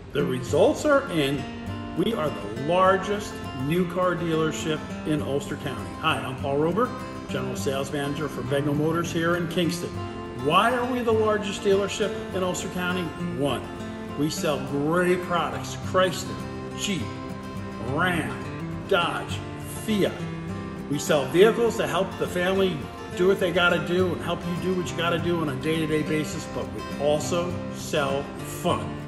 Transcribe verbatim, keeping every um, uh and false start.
The results are in. We are the largest new car dealership in Ulster County. Hi, I'm Paul Rober, General Sales Manager for Begnal Motors here in Kingston. Why are we the largest dealership in Ulster County? One, we sell great products, Chrysler, Jeep, Ram, Dodge, Fiat. We sell vehicles to help the family do what they gotta do and help you do what you gotta do on a day-to-day basis, but we also sell fun.